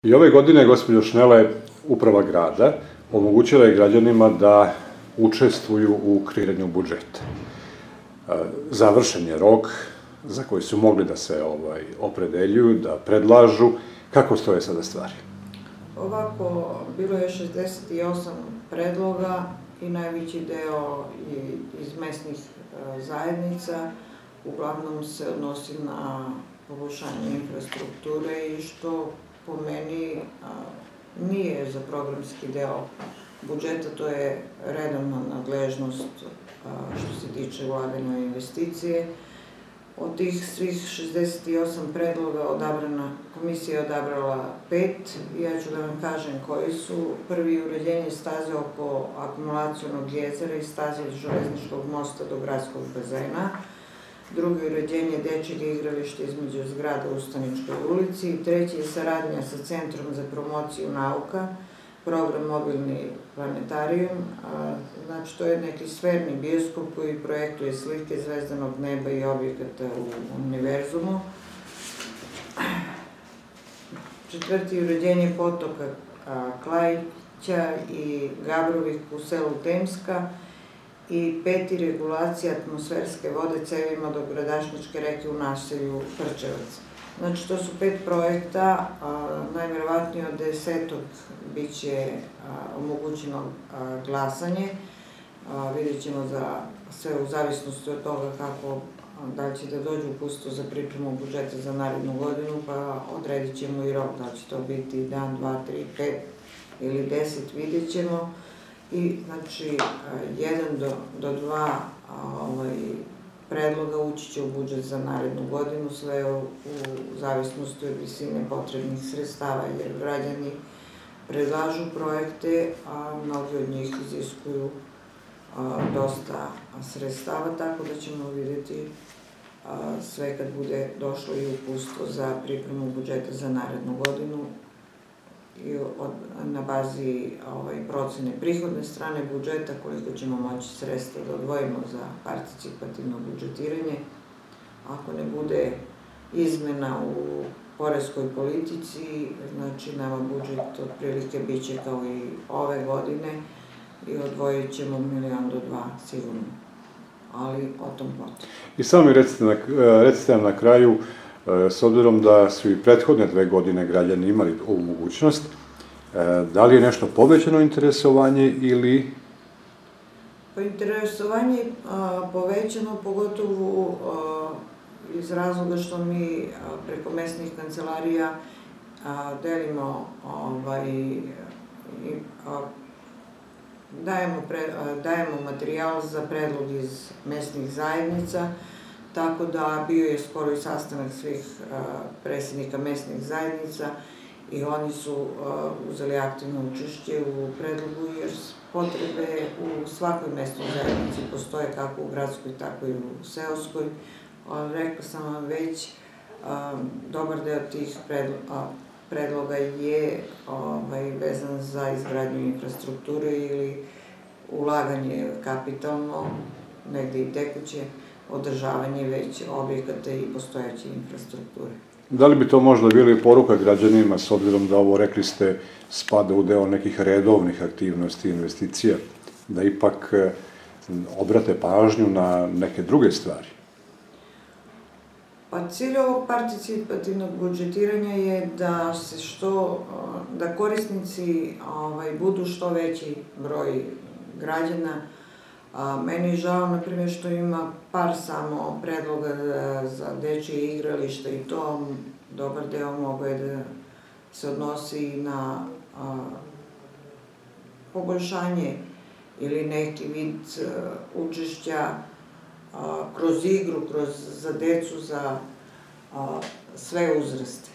I ove godine, gospođo Šnele, uprava grada omogućila je građanima da učestvuju u kreiranju budžeta. Završen je rok za koji su mogli da se opredeljuju, da predlažu. Kako stoje sada stvari? Ovako, bilo je 68 predloga i najveći deo iz mesnih zajednica. Uglavnom se odnosi na poboljšanje infrastrukture i što po meni nije za programski deo budžeta, to je redovna nadležnost što se tiče ulaganja i investicije. Od tih svih 68 predloga komisija je odabrala 5 i ja ću da vam kažem koji su. Prvi, uređenje staze oko akumulacionog jezera i staze od železničkog mosta do gradskog bazena. Drugi, uređenje dečjeg igrališta između zgrada u Ustaničkoj ulici. Treći je saradnja sa Centrom za promociju nauka, program Mobilni planetarijum. Znači, to je neki sferni bioskop koji projektuje slike zvezdanog neba i objekata u univerzumu. Četvrti, uređenje potoka Klajića i Gabrovih u selu Temska. I peti, regulacija atmosferske vode cevima do Gradašničke reke u naselju Prčevac. Znači, to su 5 projekta, najverovatnije od 10. biće omogućeno glasanje. Vidjet ćemo za sve u zavisnosti od toga kako, da li će da dođu uputstvo za pripremu budžeta za narednu godinu, pa odredit ćemo i rok, da li će to biti dan, 2, 3, 5 ili 10, vidjet ćemo. I, znači, 1 do 2 predloga ući će u budžet za narednu godinu, sve u zavisnosti od visine potrebnih sredstava, jer građani predlažu projekte, a mnogi od njih iziskuju dosta sredstava, tako da ćemo vidjeti sve kad bude došlo i uputstvo za pripremu budžeta za narednu godinu i na bazi procene prihodne strane budžeta koliko ćemo moći sredstva da odvojimo za participativno budžetiranje. Ako ne bude izmena u poreskoj politici, znači nama budžet otprilike bit će kao i ove godine i odvojit ćemo 1 milion do 2 sigurno, ali o tom potom. I samo mi recite nam na kraju, s obzirom da su i prethodne 2 godine građani imali ovu mogućnost, da li je nešto povećano interesovanje ili... Pa interesovanje je povećano, pogotovo iz razloga što mi preko mesnih kancelarija dajemo materijal za predlog iz mesnih zajednica, tako da bio je skoro i sastanak svih predsednika mesnih zajednica i oni su uzeli aktivno učešće u predlogu, jer potrebe u svakoj mesnoj zajednici postoje kako u gradskoj, tako i u seoskoj. Rekla sam vam već, dobar deo tih predloga je vezan za izgradnju infrastrukture ili ulaganje kapitalno, negde i tekuće, održavanje već objekata i postojeće infrastrukture. Da li bi to možda bili poruka građanima, s obzirom da ovo, rekli ste, spada u deo nekih redovnih aktivnosti i investicija, da ipak obrate pažnju na neke druge stvari? Pa cilj ovog participativnog budžetiranja je da korisnici budu što veći broj građana. Meni je žao, na primjer, što ima par samo predloga za dečje igrališta i to dobar deo mogo je da se odnosi na poboljšanje ili neki vid učešća kroz igru, za decu, za sve uzraste.